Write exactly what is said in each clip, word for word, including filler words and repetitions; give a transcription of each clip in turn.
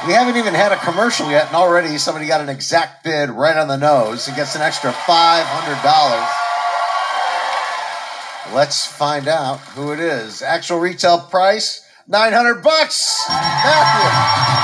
We haven't even had a commercial yet, and already somebody got an exact bid right on the nose and gets an extra five hundred dollars. Let's find out who it is. Actual retail price, nine hundred bucks. Matthew.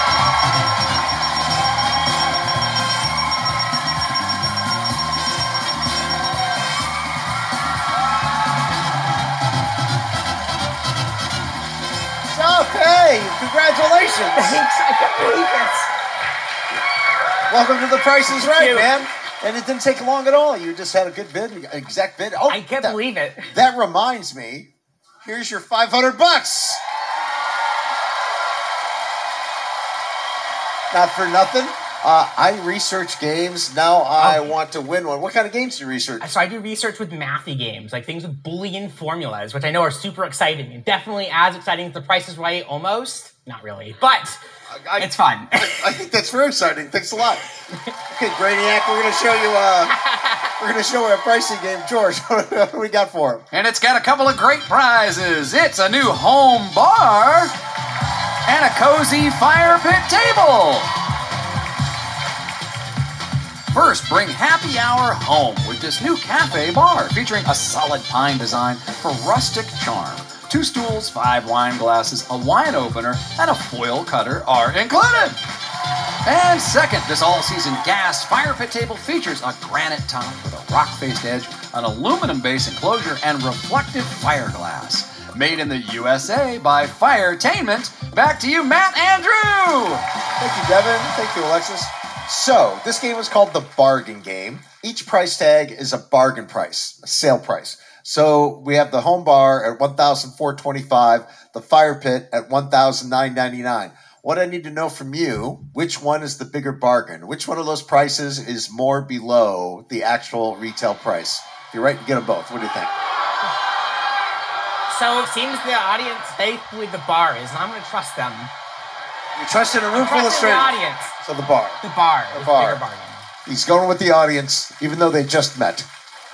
Hey, congratulations. Thanks, I can't believe it. Welcome to The Price is Thank Right, you. man. And it didn't take long at all. You just had a good bid, exact bid. Oh, I can't that, believe it. That reminds me, here's your five hundred bucks. Not for nothing. Uh, I research games. Now I Oh. want to win one. What kind of games do you research? So I do research with mathy games, like things with Boolean formulas, which I know are super exciting. And definitely as exciting as The Price is Right, almost. Not really, but I, it's fun. I, I think that's very exciting. Thanks a lot. Okay, Brainiac, we're going to show you, uh, we're going to show a pricey game. George, what do we got for him? And it's got a couple of great prizes. It's a new home bar and a cozy fire pit table. First, bring happy hour home with this new cafe bar featuring a solid pine design for rustic charm. Two stools, five wine glasses, a wine opener, and a foil cutter are included. And second, this all-season gas fire pit table features a granite top with a rock-faced edge, an aluminum base enclosure, and reflective fire glass. Made in the U S A by Firetainment. Back to you, Matt Andrew! Thank you, Devin. Thank you, Alexis. So, this game is called the bargain game. Each price tag is a bargain price, a sale price. So, we have the home bar at one thousand four hundred twenty-five dollars, the fire pit at one thousand nine hundred ninety-nine dollars. What I need to know from you, which one is the bigger bargain? Which one of those prices is more below the actual retail price? If you're right, you get them both. What do you think? So it seems the audience, they believe the bar is, and I'm going to trust them. You trust in a room full of Trust in the strangers. audience. So the bar. The bar The is bar. the bigger bargain. He's going with the audience, even though they just met.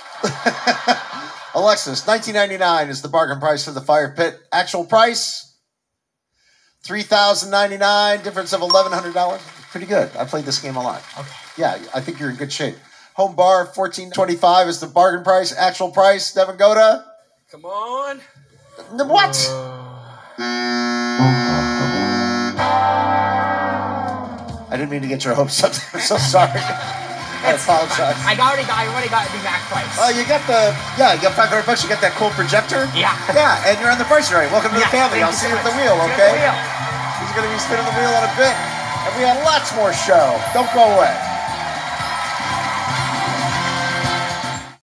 Alexis, nineteen ninety-nine is the bargain price for the fire pit. Actual price, three thousand ninety-nine dollars, difference of eleven hundred dollars. Pretty good. I played this game a lot. Okay. Yeah, I think you're in good shape. Home bar, fourteen twenty-five is the bargain price. Actual price, Devin Goda. Come on. What? I didn't mean to get your hopes up. I'm so sorry. I apologize. I already got, I already got the exact price. Oh, you got the, yeah, you got five hundred bucks. You got that cool projector? Yeah. Yeah, and you're on the price right. Welcome to Yeah, the family. thank I'll you see so you at the much. wheel, See you at okay? the wheel. He's going to be spinning the wheel in a bit. And we have lots more show. Don't go away.